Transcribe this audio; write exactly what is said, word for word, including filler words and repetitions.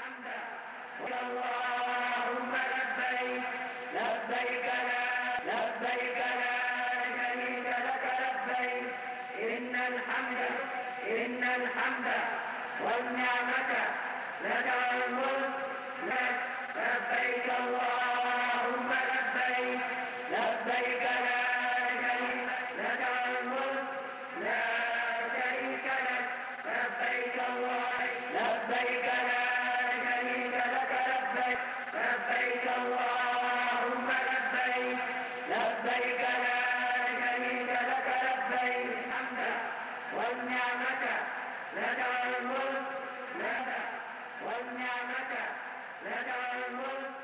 الحمد اللهم لبيك لبيك لا لبيك لا شريك لك لبيك إن الحمد إن الحمد والنعمة لك والملك لبيك اللهم لبيك لبيك لا شريك لك والملك لا شريك لك لبيك الله لبيك لا شريك لك لبيك لبيك اللهم لبيك لبيك لا شريك لك لبيك الحمد والنعمة لك والملك لك والنعمة لك والملك